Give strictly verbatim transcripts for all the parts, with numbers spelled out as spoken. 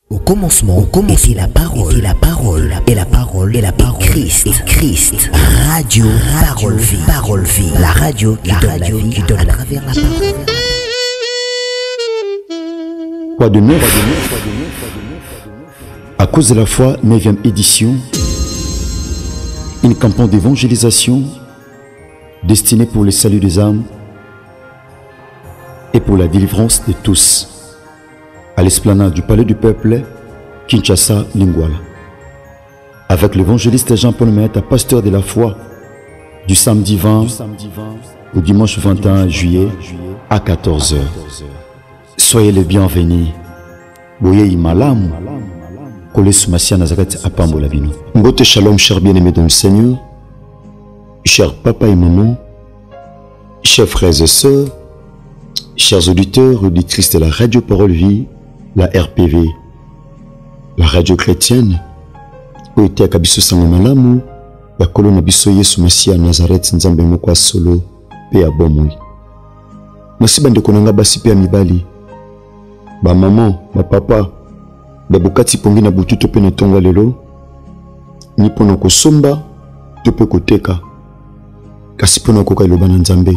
Au commencement, au commencement était la parole, et la parole, et la parole, et la parole, Christ, et Christ. Radio, parole vie, parole vie, la radio, qui la donne radio, la vie, qui donne à travers la parole. Quoi de neuf, quoi de neuf, quoi de neuf, quoi de neuf. À cause de la foi, neuvième édition, une campagne d'évangélisation destinée pour le salut des âmes et pour la délivrance de tous, à l'esplanade du Palais du Peuple, Kinshasa, Lingwala, avec l'évangéliste Jean-Paul Maître, pasteur de la foi, du samedi vingt au dimanche vingt et un juillet à quatorze heures. Soyez les bienvenus. Boye Imalam, Kolesu Massia Nazareth Apambola Bino. Ngote Shalom, chers bien-aimés dans le Seigneur, chers papa et maman, chers frères et sœurs, chers auditeurs, auditrices de la Radio Parole Vie, la R P V, la radio chrétienne, où était à Kabiso Sangomalamu, la colonne Abiso Yesu Massia Nazareth Nzambe Mokwa Solo, Pe Abomoui. Merci bande konanga basi pe amibali. Ba maman, ba papa, ba bokati pongi na butu to pe na tonga lelo. Ni pono ko somba, to pe ko teka. Kasi pono ko ka loba na Nzambe.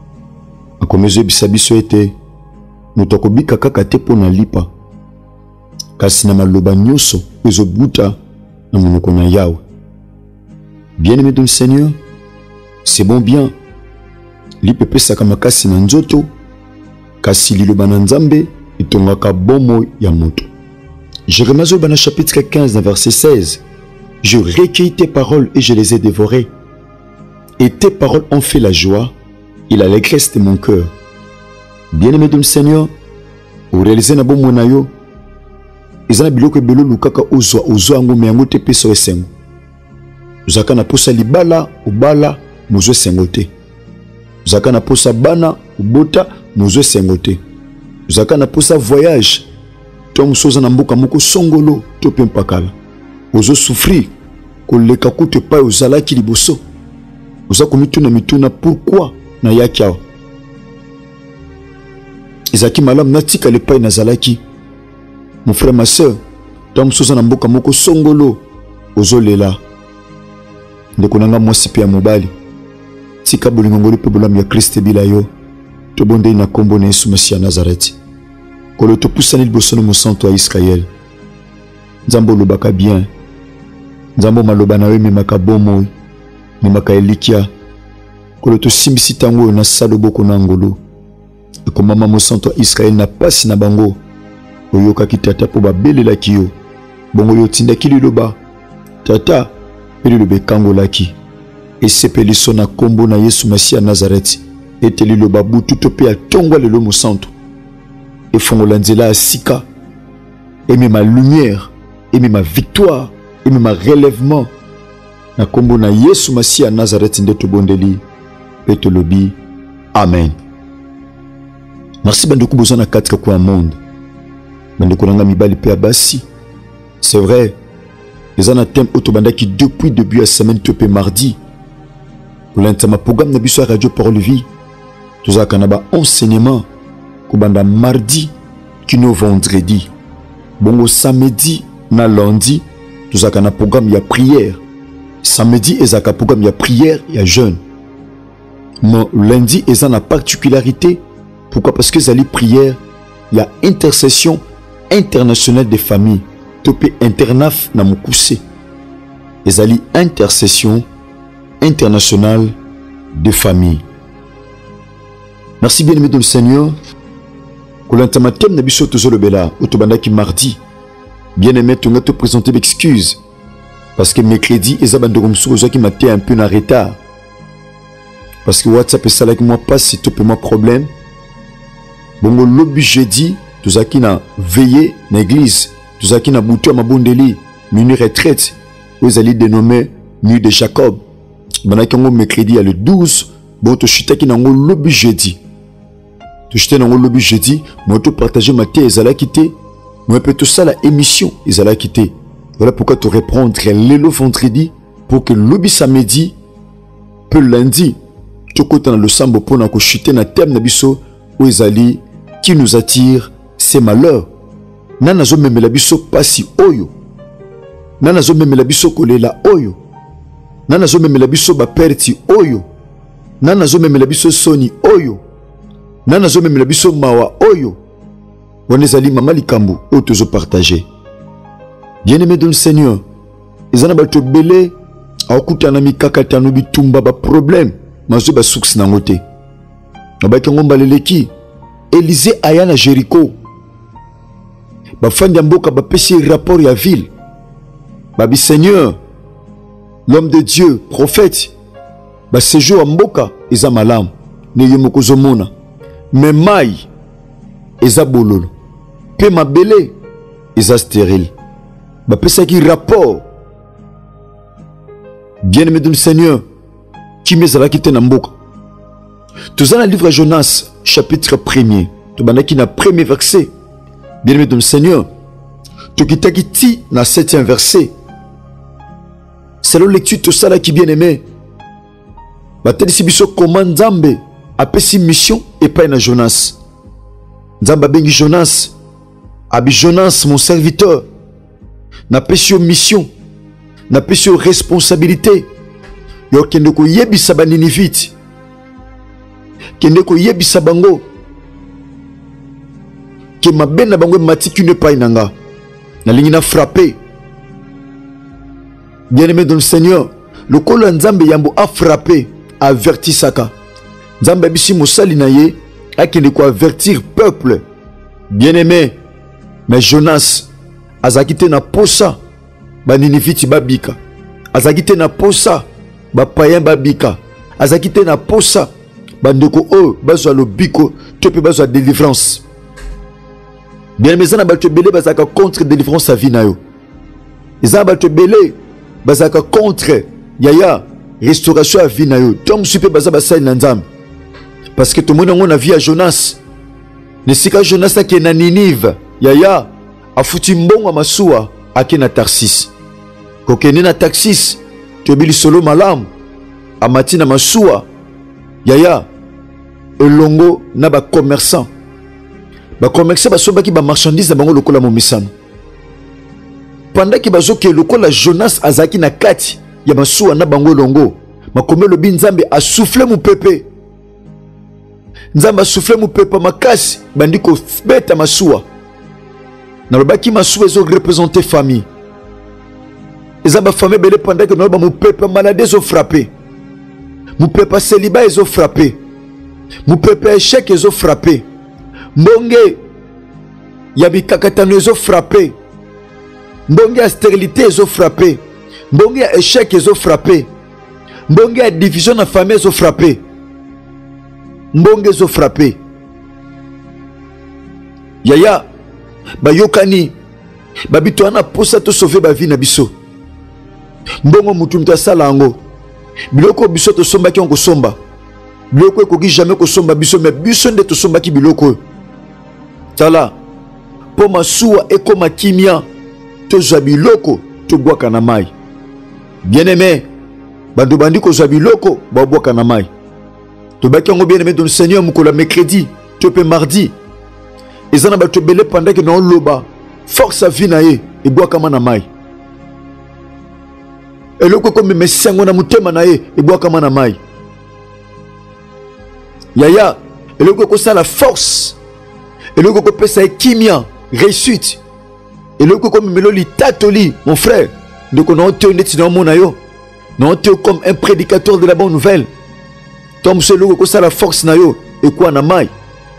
Akomezo bisa biso ete mutoko bika kaka te pona lipa. Kasi na maloba nyoso ezo buta na monoko na Yahweh. Bien-aimé dans le Seigneur, c'est bon bien. Lipepe sakamakasi na nzoto, kasi liloba na Nzambe itongaka bomo ya moto. Jérémie dans chapitre quinze, verset seize. Je recueillis tes paroles et je les ai dévorées. Et tes paroles ont fait la joie et l'allégresse de mon cœur. Bien-aimé dans le Seigneur, au réaliser na bomo na yo, ezana biloko ebelo lukaka ozwa ozwa ngo me yango te peso esengo. Zaka na posa libala obala mozwe sengo te. Zaka na posa bana ubota mozwe sengo te. Zaka na posa voyage to musoza na mboka moko songolo to pempakala. Ozo souffrir koleka kutu pa ozalaki liboso. Oza komituna mituna pourquoi na yaki awa. Ezaki malam natika le pai nazalaki. Mon frère, ma soeur, to musoza na mboka moko songolo ozo lela. Ndeko nanga mwasi pe ya mobali. Tika bolingongoli pe bolam ya Christ bilayo. To bonde na kombo na Yesu Messia Nazareth. Kolo to pusani liboso na mosanto ya Israël. Nzambo lobaka bien. Nzambo maloba na we memaka bomo. Memaka elikia. Kolo to simbisi tango na salo boko na ngolo. Eko mama mosanto ya Israël na pasi na bango. Oyoka ki tata po babelela ki yo. Bongo yo tindaki liloba. Tata peli lobe kango laki. Et sepeli sona kombo na Yesu Messia Nazareth. Et teli loba butu to pe atongwa lelo mosanto. Et fongola nzela asika. Et même ma lumière. Et même ma victoire. Et même ma relèvement. Na kombo na Yesu Messia Nazareth ndeto bondeli. Et te lobi. Amen. Merci bandeko bozana quatre coins monde. Bandeko nanga mibali pe abasi. C'est vrai. Les en thème autobanda qui depuis début à semaine topé mardi. Pour l'intama programme na biso radio Parole Vie. Tous kanaba enseignement kubanda mardi kino vendredi. Bongo samedi na lundi tous kana programme ya prière. Samedi ezaka programme ya prière ya jeûne. Mais lundi ezana particularité. Pourquoi? Parce que zali prière ya intercession internationale des familles. Topé internaf na mukuse. Ezali intercession internationale de famille. Merci bien aimé dans le Seigneur. Kolantama thème na biso tozolo bela otobanda ki mardi. Bien aimé tu te présenter d'excuses parce que mercredi ezabando comme ça qui m'a été un peu en retard. Parce que WhatsApp est ça là que moi passe c'est tout moi problème. Bongo lobby jeudi tozaki na veiller na église. Tout ça qui n'a bouté à ma bondeli, une retraite, vous allez dénommer Nuit de Jacob. Maintenant, quand on mercredi, à le douze, bon, tu chutes qui n'a pas lobby jeudi. Tu chutes dans le lobby jeudi, moi, tu partages ma thé, ils allaient quitter. Moi, peut tout ça, la émission, ils allaient quitter. Voilà pourquoi tu reprends le vendredi pour que le lobby samedi, peu lundi, tu côté dans le sambo pour nous chuter dans thème, où ils allaient, qui nous attire, c'est malheur. nana zo memela biso pasi oyo, nana zo memela biso kolela oyo, nana zo memela biso ba perti oyo, nana zo memela biso soni oyo, nana zo memela biso mawa oyo. Wanezali mama likambu oyo tozo partager. Bien-aimé dans le Seigneur, ezana bato belé akuta na mikakata no bitumba ba problème mazo ba suksi na ngote. Abaki ngomba leleki Élisée aya na Jéricho. Ba fandi mboka ba pesi rapport ya ville. Babi Seigneur, l'homme de Dieu, prophète, ba séjour mboka eza malam ne yemoko zomona. Mais mai eza bololo. Pe mabele eza stérile. Ba pesa ki rapport. Bien-aimé dans le Seigneur, qui mezala ki te na mboka. Tout ça dans le livre Jonas, chapitre premier. Tout ça dans le premier verset. Bien-aimé dans le Seigneur, tout qui t'a quitté dans le septième verset. C'est la lecture tout ça là qui bien-aimé. Batel si biso comment Nzambe a pesi mission et pas na Jonas. Nzambe bengi Jonas. Abi Jonas mon serviteur. Na pesi mission. Na pesi responsabilité. Yo kende ko yebisa ba Ninivite. Kende ko yebisa bango. Ke mabena bango matiki ne pa inanga. Na lingi na frappé. Bien-aimé dans le Seigneur, le kolo Nzambe yambo a frappé, a averti saka. Nzambe bisi mosali na ye, a kende ko avertir peuple. Bien-aimé, mais Jonas azakite na posa ba Ninivite babika. Azakite na posa ba payen babika. Azakite na posa bandeko o bazwa lobiko to pe bazwa délivrance. Bien-aimé zana bato belé bazaka contre délivrance à vie na yo. Zana bato belé bazaka contre yaya restauration à vie na yo. Tom super baza basai na Nzambe. Parce que tout le monde a vu à Jonas. Ne sika Jonas qui est na Ninive. Yaya a foutu mbongo masuwa ake na Tarsis. Kokene na Tarsis to bili solo malam amati na masuwa. Yaya elongo na ba commerçant. Ba commerçant ba soba ki ba marchandise na bango lokola momisano. Pendant que bazo ke lokola Jonas azaki na kati ya masuwa na bango longo, makome lobi Nzambe a soufflé mu pepe. Nzambe a soufflé mu pepe makasi bandiko beta masuwa. Na lobaki masuwa ezo représenter famille. Ezaba famille belé pendant que no ba mu pepe maladie ezo frappé. Mu pepe célibat ezo frappé. Mu pepe échec ezo frappé. Mbonge yabi kakatano ezo frappé. Mbonge ya stérilité ezo frappé. Mbonge ya échec ezo frappé. Mbonge ya division na famille ezo frappé. Mbonge ezo frappé. Yaya bayokani babito wana posa to sauver ba vie na biso. Mbongo mutu mta sala ngo. Biloko biso to somba ki on ko somba. Biloko ko ki jamais ko somba biso mais biso nde to somba ki biloko. Tala po masuwa e koma kimia to zabiloko to boaka na mai. Bien-aimé, bando bandi ko zabiloko ba boaka na mai. To baki ngo bien-aimé dans le Seigneur mukola mercredi, to pe mardi. Ezana ba to belé pendant que non loba, force à vie na ye e boaka na mai. Eloko ko me sengo na mutema na ye e boaka na mai. Yaya, eloko ko ça la force. Eloko ko pesa e kimia, réussite. Et le coup comme Meloli Tatoli, mon frère, donc on a été honnête dans mon ayo, on a été comme un prédicateur de la bonne nouvelle. Tom c'est le coup ça la force nayo et quoi na mai.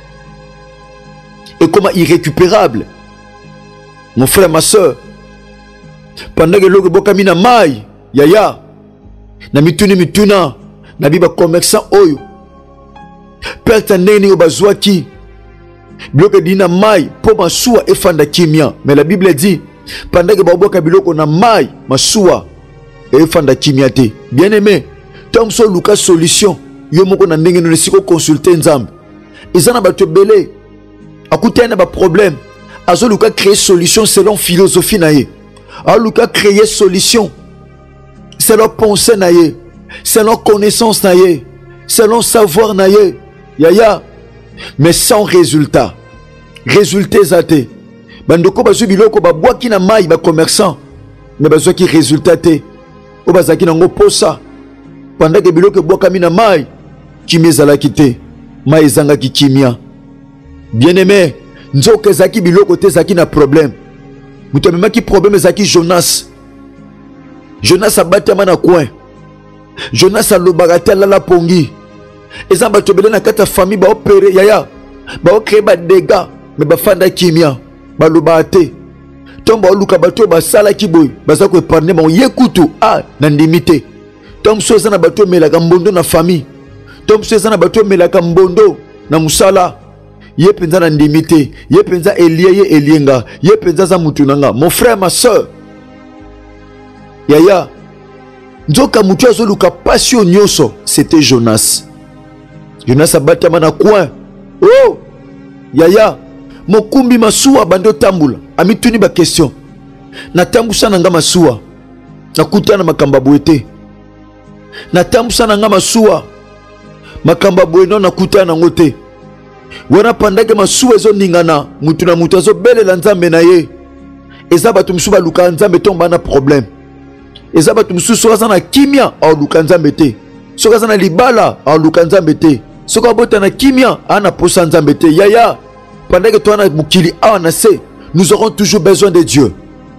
Et comment irrécupérable. Mon frère, ma soeur, pendant que le coup boka mina mai, yaya, na mituni mituna, na biba commerçant oyo. Perte neni obazwaki. Biloko dina mai po masuwa efanda kimia. Mais la Bible dit pendant que baboka biloko na mai masuwa efanda kimia te. Bien aimé, tom so luka solution yo moko na ndenge no siko consulter Nzambe. Ezana ba tebele akutana ba problème. Azo luka créer solution selon philosophie na ye. A luka créer solution selon pensée na ye, selon connaissance na ye, selon savoir na ye. Yaya, mais sans résultat. Résultat zate. bandeko bazwi biloko babwaki na mai ba commerçant mais bazwaki résultat te o bazaki nango posa pendant que biloko ebwakami na mai kimia ezalaki te mai ezangaki kimia. Bien aimé, nzoka ezalaki biloko te ezalaki na problème. Moto amemaki problème ezalaki Jonas. Jonas abatama na coin. Jonas alobaka te alala pongi. Eza bato ebele na kati ya famille baopere yaya baocrée badega me bafanda kimia balobaka te ntongo baoluka bato oyo basalaki boye baza koepargne bango ye kutu a na ndimi te. Ntongo mosusu eza na bato emelaka mbondo na famille. Ntongo mosusu eza na bato emelaka mbondo na mosala ye mpenza na ndimi te ye mpenza elie ye elienga ye mpenza aza mutu na nga. Mon frère ma soeur yaya nzoka mutu azoluka pasi oyo nyonso c'était Jonas. Jonas abatama na coin. Oh yaya mokumbi masuwa bando tambula amituni ba question natambusa na nga masuwa nakutana makamba boye te natambusa na nga masuwa makamba boye no nakutana nango te wana pandake masuwa ezoningana mutu na mutu azobelela nzambe na ye eza bato mosusu baluka nzambe to bana problème eza bato mosusu soki aza na kimia aoluka nzambe te soki aza na libala aoluka nzambe te soki abota na kimia ana posa nzambe te yaya pendant que toi na mukili awa na se nous aurons toujours besoin de Dieu.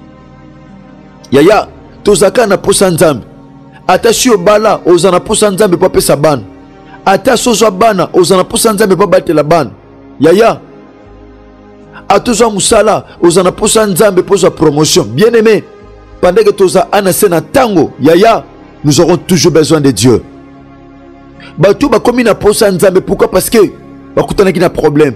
Yaya tozaka na posa nzambe ata si obala ozana posa nzambe po apesa bana ata sozwa bana ozana posa nzambe po batela bana yaya atozwa musala ozana posa nzambe po zwa promotion. Bien aimé, pendant que toza ana se na tango yaya nous aurons toujours besoin de Dieu. Bato bakomi na posa nzambe pourquoi? Parce que bakutanaki na problème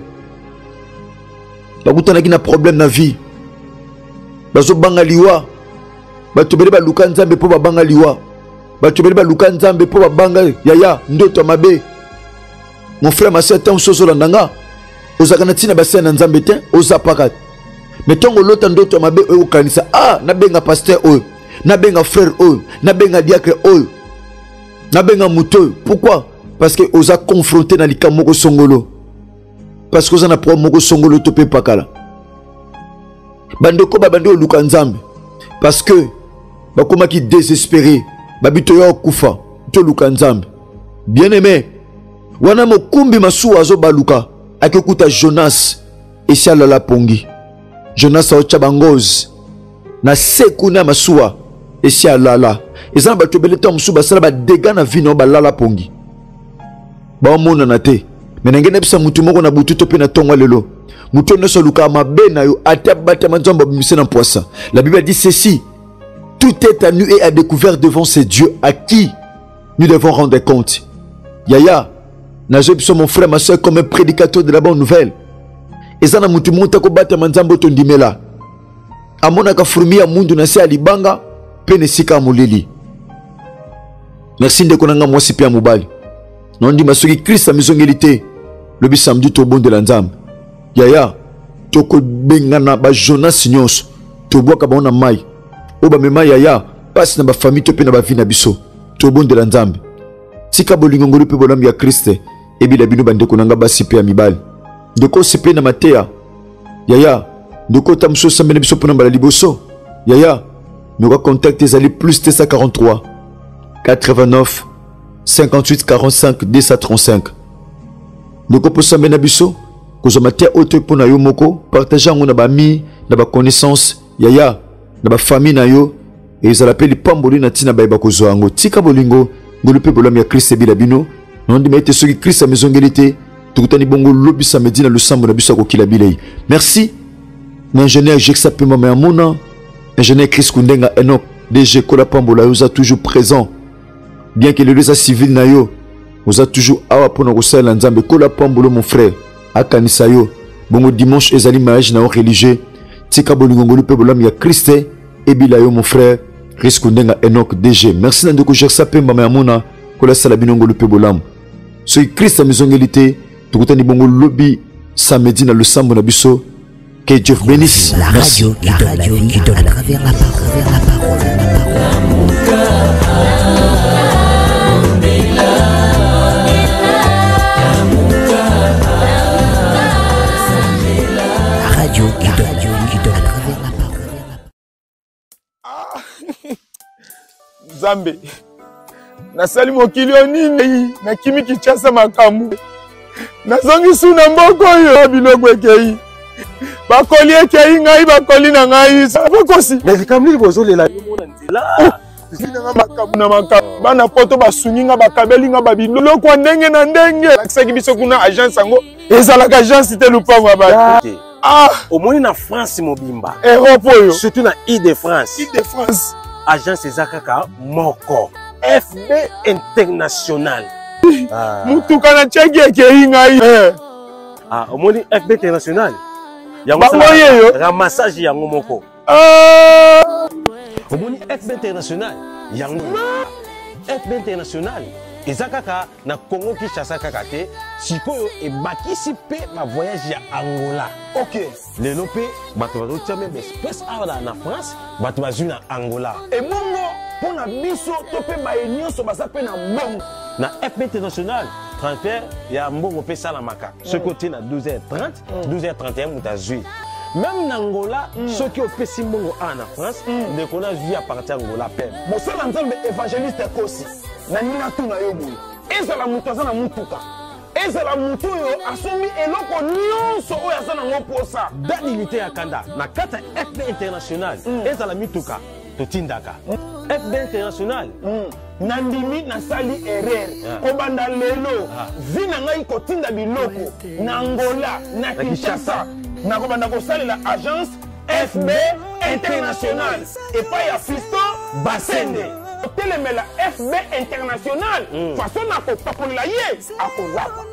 bakutanaki na problème na vie bazo banga liwa bato bele baluka nzambe po babanga liwa bato bele baluka nzambe po babanga yaya ndoto mabe. Mon frère ma sœur tant sozola nanga ozaka na tina basena nzambe te ozapaka mais tongo lota ndoto mabe oyo kanisa ah na benga pasteur oyo na benga frère oyo na benga diacre oyo na benga muto. Pourquoi? Parce que oza confronté na likamoko songolo parce que oza na problème moko songolo to pe pakala bandeko ba bando luka nzambe parce que bakoma ki désespéré babito yo kufa to luka nzambe. Bien aimé, wana mokumbi masuwa azo baluka akekuta Jonas esi alala pongi. Jonas aocha bangozi na seku na masuwa esi alala eza na bato ebele ntango mosusu basala badega na vi na balala pongi baomonana te. Me na ngene bisa mutu moko na butu to pe na tongo lelo mutu nyonso aluka mabe na yo ata batama nzambe abimise na poisa. La Bible dit ceci: tout est à nu et à découvert devant ces dieux à qui nous devons rendre compte. Yaya nazo biso mon frère ma soeur comme un prédicateur de la bonne nouvelle ezana mutu monta ko batama nzambe to ndimela amona ka furumia mundu na se alibanga pene sika mulili. Merci ndeko nanga mwasi pia mubali nondi masoki Christ a mizongelité le bi samedi to bon de la nzambe yaya toko bengana ba Jonas nyonso to boka ba ona mai o ba mema yaya passe na ba famille to pe na ba vie na biso to bon de la nzambe tika bolingo ngolu pe bolam ya Christ e bi la bino bandeko nanga basi pe ya mibali ndeko sepe na matea yaya ndeko tamso sambe na biso pona mbala liboso yaya nous contacter ezali plus deux cent quarante-trois quatre-vingt-neuf cinquante-huit quarante-cinq deux cent trente-cinq. Ndeko posa mbena biso kozoma te oto pona yo moko partager ngo na ba mi na ba connaissance yaya na ba famille na yo et ezala pe lipamboli na tina ba kozwa ngo tika bolingo ngolu pe bolami ya Christ bila bino nondi mete soki Christ a mezongelité tukutani bongo lobisa medina le sambo na biso ko kila bilei. Merci l'ingénieur Jexa Pema Mamona, ingénieur Chris Kundenga Enoch D G Kola Pambola vous a toujours présent. Bien que le réseau civil na yo vous a toujours awa pona kosala nzambe Kola Pambolo mon frère akanisa yo bongo dimanche ezali mariage na religieux tika bolingo ngolu pe bolami ya Christ et bila yo mon frère Chris Kundenga Enoch D G. Merci ndeko Jexa Pema Mamona kola sala binongo lu pe bolam so Christ a mizongelité tukutani bongo lobby samedi na le sambo na biso. Que Dieu vous bénisse. La radio qui donne la vie, qui donne à travers la parole, la parole, la parole. La radio qui donne la vie, qui donne Nzambe. Nasali mokili nini na kimi kichasa makamu. Nazongi suna mboko yo biloko ekei. Bakoli ekei ngai bakoli na ngai. Bakosi. Mais kamli bozolela mona nzela. Sinanga makamu na makamu. Bana poto basunginga bakabeli nga babiloko ndenge na ndenge. Lakisaki biso kuna agence yango. Ezalaka agence te lupango ba. Ah, au moins na France mobimba. Europe yo. Surtout na Île-de-France. Île-de-France. Agence ezakaka moko. F B International. Ah. Mutuka na cheki ekei ngai. Ah, au moins F B International. Yango yo. Ramassage yango moko. Ah. Au moins F B International. Yango. F B International. Ezakaka na Congo Kinshasa kaka te. Sikoyo e bakisi pe ma voyage ya Angola. OK. Lelo pe bato bazotia même espèce awa na France, bato bazu na Angola. Et bongo pona biso to pe ba nyonso basa pe na bongo. Na F B International transfert ya mbongo pe sala maka. Ce côté na douze heures trente, douze heures trente et un mutazui. Même en Angola, ceux qui ont fait Simbongo en France, ne connaissent vie à partir d'Angola peine. Bon, ça l'ensemble évangéliste aussi. Nanina tuna yobu. Et ça la mutaza na mutuka. Et ça la mutu yo asumi eloko nyonso oya sana ngoposa. Danilité ya kanda na kata F B International. Et ça la mituka totindaka. F B International. Nandimi na sali erreur. Kobanda lelo. Vina ngai kotinda biloko. Na Angola, na Kinshasa. Na kobanda kosali la agence F B International. Et pas ya Fiston Basende. Telemela F B International. Façon na ko papola ye. Akozapa.